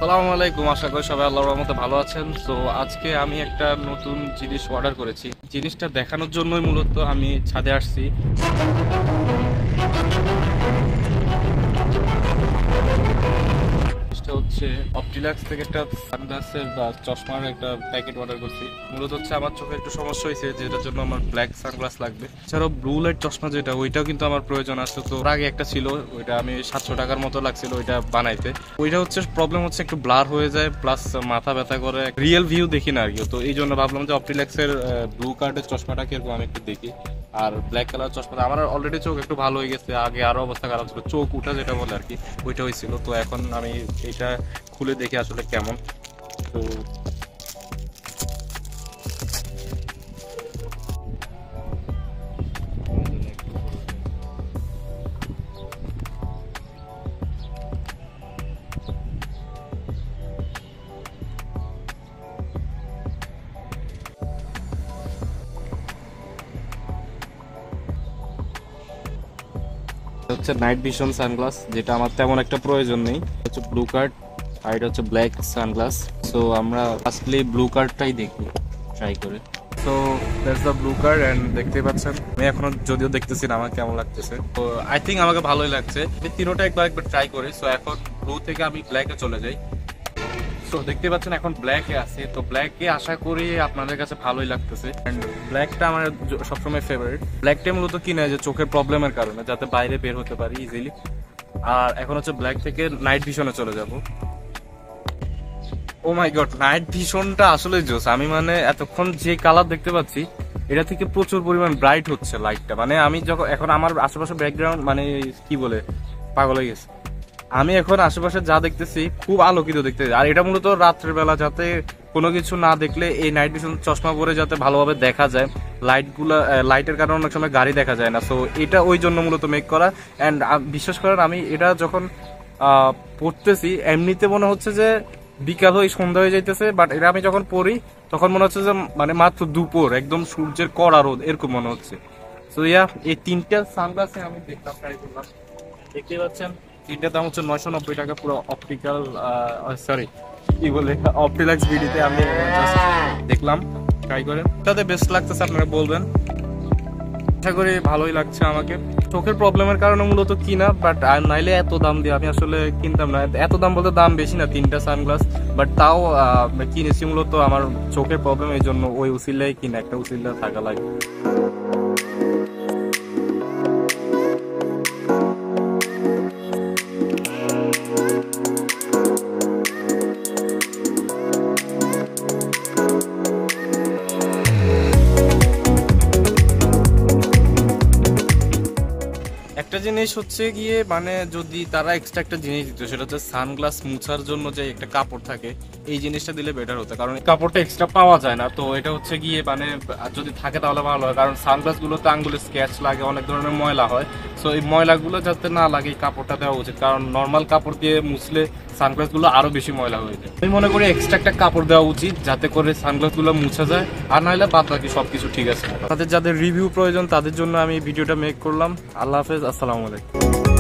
আসসালামু আলাইকুম, আশা করি সবাই আল্লাহর রহমতে ভালো আছেন। তো আজকে আমি একটা নতুন জিনিস অর্ডার করেছি। জিনিসটা দেখানোর জন্যই মূলত আমি ছাদে আসছি। জিনিসটা হচ্ছে অপটিলাক্স থেকে একটা সানগ্লাসের বা চশমার একটা প্যাকেট অর্ডার করছি। মূলত হচ্ছে আমার চোখে একটু সমস্যা হয়েছে, যেটার জন্য আমার ব্ল্যাক সানগ্লাস লাগবে। এছাড়াও ব্লু লাইট চশমা যেটা, ওইটাও কিন্তু আমার প্রয়োজন আছে। তো ওর আগে একটা ছিল, ওইটা আমি 700 টাকার মতো লাগছিল ওইটা বানাইতে। ওইটা হচ্ছে প্রবলেম হচ্ছে একটু ব্লার হয়ে যায়, প্লাস মাথা ব্যথা করে, রিয়েল ভিউ দেখি না আর কি। তো এই জন্য ভাবলাম যে অপটিলাক্সের ব্লু কার্ডের চশমাটা কিরকম আমি একটু দেখি। আর ব্ল্যাক কালার চশমা আমার অলরেডি চোখ একটু ভালো হয়ে গেছে, আগে আরো অবস্থা খারাপ ছিল, চোখ উঠা যেটা বলে আর কি, ওইটা হয়েছিল। তো এখন আমি এটা খুলে দেখি আসলে কেমন। তো হচ্ছে নাইট ভিশন সানগ্লাস, যেটা আমার তেমন একটা প্রয়োজন নেই। হচ্ছে ব্লু কার্ড আর এটা হচ্ছে ব্ল্যাক সানগ্লাস। সো আমরা ফার্স্টলি ব্লু কার্ডটাই দেখি ট্রাই করে। So that's the blue card and দেখতেই পাচ্ছেন, আমি এখনো যদিও দেখতেছি না আমার কেমন লাগতেছে। তো আই থিঙ্ক আমাকে ভালোই লাগছে। আমি তিনোটা একবার ট্রাই করি। সো এখন ব্লু থেকে আমি ব্ল্যাকে চলে যাই। তো দেখতে পাচ্ছেন এখন ব্ল্যাকে আছে। তো ব্ল্যাকে আশা করি আপনাদের কাছে ভালোই লাগতেছে। এন্ড ব্ল্যাকটা আমার সবসময় ফেভারিট। ব্ল্যাকটা মূলত কি না, যে চোখের প্রবলেমের কারণে যাতে বাইরে বের হতে পারি ইজিলি। আর এখন হচ্ছে ব্ল্যাক থেকে নাইট ভিশনে চলে যাব। ও মাই গড, নাইট ভিশনটা আসলে জোস। আমি মানে এতক্ষণ যে কালার দেখতে পাচ্ছি, এটা থেকে প্রচুর পরিমাণ ব্রাইট হচ্ছে লাইটটা। মানে আমি যখন এখন আমার আশেপাশে ব্যাকগ্রাউন্ড মানে কি বলে পাগল হয়ে গেছে। আমি এখন আশেপাশে যা দেখতেছি খুব আলোকিত দেখতেছি। আর এটা মূলত রাত্রের বেলা যাতে কোনো কিছু না দেখলে এই নাইট ভিশন চশমা পরে যাতে ভালোভাবে দেখা যায়। লাইটের কারণে অনেক সময় গাড়ি দেখা যায় না। সো এটা ওই জন্য মূলত মেক করা। অ্যান্ড বিশ্বাস করেন, আমি এটা যখন পড়তেছি এমনিতে মনে হচ্ছে যে বিকাল হয়ে সন্ধ্যা হয়ে যাইতেছে, বাট এটা আমি যখন পড়ি তখন মনে হচ্ছে যে মানে মাত্র দুপুর, একদম সূর্যের কড়া রোদ এরকম মনে হচ্ছে। সো ইয়া, এই তিনটা সানগ্লাসে আমি দেখলাম, ট্রাই করলাম। দেখতে পাচ্ছেন তিনটার দাম হচ্ছে 990 টাকা। পুরো অপটিক্যাল সরি কি বলে অপটিলাক্স ভিডিওতে আমি জাস্ট দেখলাম ট্রাই করে। তাতে বেস্ট লাগতেছে আপনারা বলবেন। আশা করি ভালোই লাগছে আমাকে। চোখের প্রবলেমের কারণে মূলত কিনা, বাট নাইলে এত দাম দিয়ে আমি আসলে কিনতাম না। এত দাম বলতে দাম বেশি না, তিনটা সানগ্লাস, বাট তাও কিনেছি মূলত আমার চোখের প্রবলেম, এই জন্য ওই উসিলাই কিনা, একটা উসিলা থাকা লাগে। একটা জিনিস হচ্ছে গিয়ে মানে যদি তারা এক্সট্রা একটা জিনিস দিত, সেটা হচ্ছে সানগ্লাস মুছার জন্য যে একটা কাপড় থাকে, এই জিনিসটা দিলে বেটার হতো। কারণ কাপড়টা এক্সট্রা পাওয়া যায় না। তো এটা হচ্ছে গিয়ে মানে যদি থাকে তাহলে ভালো হয়। কারণ সানগ্লাস গুলোতে আঙ্গুলে স্ক্র্যাচ লাগে, অনেক ধরনের ময়লা হয়। সো এই ময়লাগুলো যাতে না লাগে এই কাপড়টা দেওয়া উচিত। কারণ নর্মাল কাপড় দিয়ে মুছলে সানগ্লাস গুলো আরো বেশি ময়লা হয়ে যায়। আমি মনে করি এক্সট্রা একটা কাপড় দেওয়া উচিত, যাতে করে সানগ্লাস গুলো মুছা যায়। আর নাহলে বাদ বাকি সবকিছু ঠিক আছে। তাদের যাদের রিভিউ প্রয়োজন তাদের জন্য আমি ভিডিওটা মেক করলাম। আল্লাহ হাফেজ, আসসালামু আলাইকুম।